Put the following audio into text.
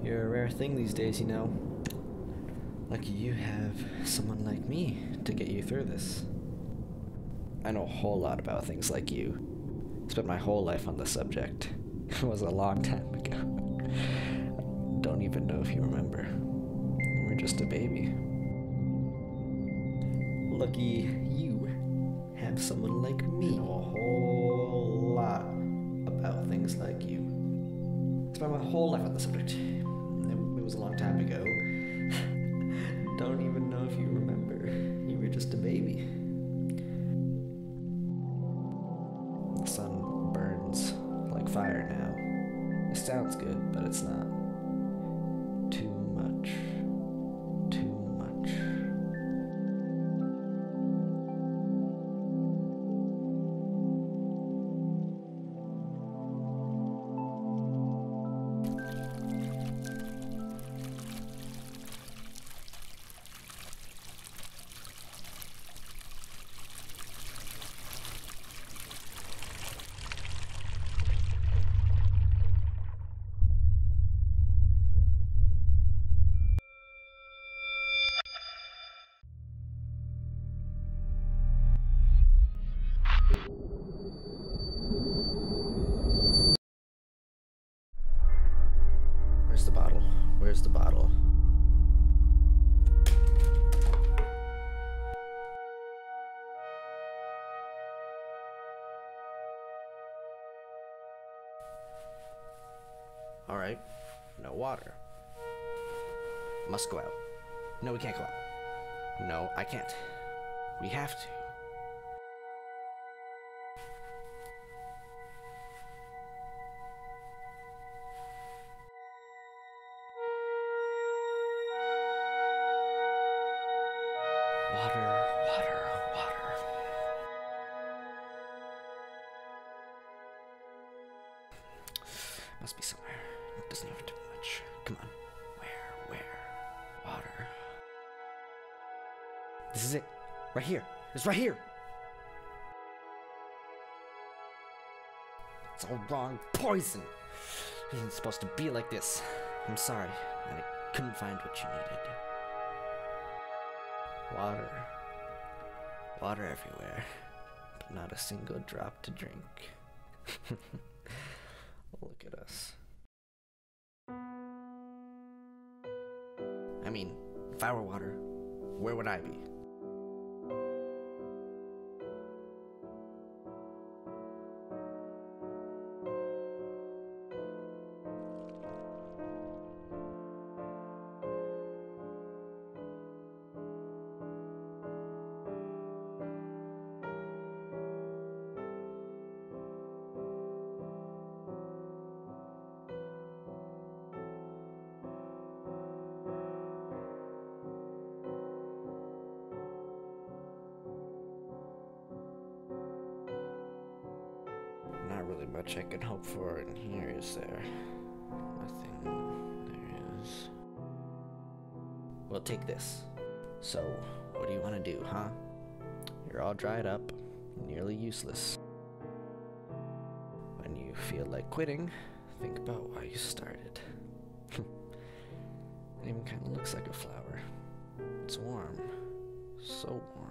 You're a rare thing these days, you know. Lucky you have someone like me to get you through this. I know a whole lot about things like you. Spent my whole life on the subject. It was a long time ago. Don't even know if you remember. You were just a baby. Lucky you have someone like me. I know a whole lot about things like you. Spent my whole life on the subject. It was a long time ago. Don't even know if you remember. You were just a baby. The sun burns like fire now. It sounds good, but it's not. Too much. Too much. Where's the bottle? Where's the bottle? Alright, no water. Must go out. No, we can't go out. No, I can't. We have to. Water, water, water. Must be somewhere. It doesn't have to be much. Come on. Where? Water. This is it. Right here. It's right here. It's all wrong. Poison. It isn't supposed to be like this. I'm sorry. I couldn't find what you needed. Water. Water everywhere. But not a single drop to drink. Look at us. I mean, if I were water, where would I be? Not really much I can hope for in here, is there? Nothing there is. Well, take this. So, what do you want to do, huh? You're all dried up, nearly useless. When you feel like quitting, think about why you started. It even kind of looks like a flower. It's warm. So warm.